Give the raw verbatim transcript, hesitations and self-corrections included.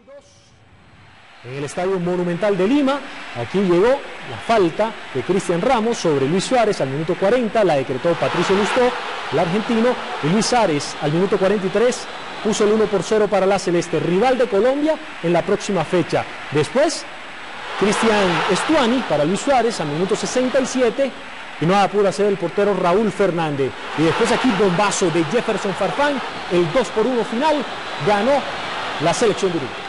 En el Estadio Monumental de Lima, aquí llegó la falta de Cristian Ramos sobre Luis Suárez al minuto cuarenta, la decretó Patricio Lustó, el argentino, y Luis Suárez al minuto cuarenta y tres puso el uno por cero para la Celeste, rival de Colombia en la próxima fecha. Después, Cristian Estuani para Luis Suárez al minuto sesenta y siete, y no la pudo hacer el portero Raúl Fernández. Y después aquí bombazo de Jefferson Farfán, el dos por uno final, ganó la selección de Uruguay.